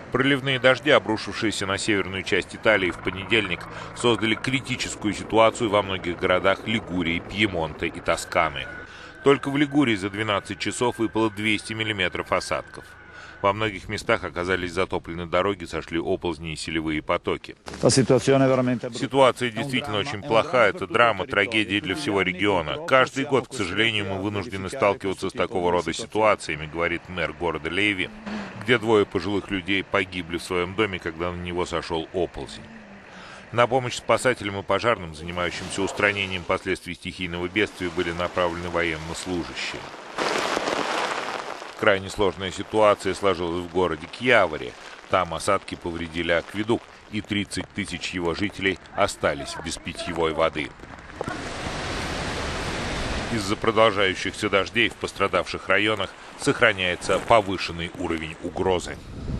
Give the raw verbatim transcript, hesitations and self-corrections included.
Проливные дожди, обрушившиеся на северную часть Италии в понедельник, создали критическую ситуацию во многих городах Лигурии, Пьемонта и Тосканы. Только в Лигурии за двенадцать часов выпало двести миллиметров осадков. Во многих местах оказались затоплены дороги, сошли оползни и селевые потоки. Ситуация действительно очень плоха. Это драма, трагедия для всего региона. Каждый год, к сожалению, мы вынуждены сталкиваться с такого рода ситуациями, говорит мэр города Леви, где двое пожилых людей погибли в своем доме, когда на него сошел оползень. На помощь спасателям и пожарным, занимающимся устранением последствий стихийного бедствия, были направлены военнослужащие. Крайне сложная ситуация сложилась в городе Кьяваре. Там осадки повредили акведук, и тридцать тысяч его жителей остались без питьевой воды. Из-за продолжающихся дождей в пострадавших районах сохраняется повышенный уровень угрозы.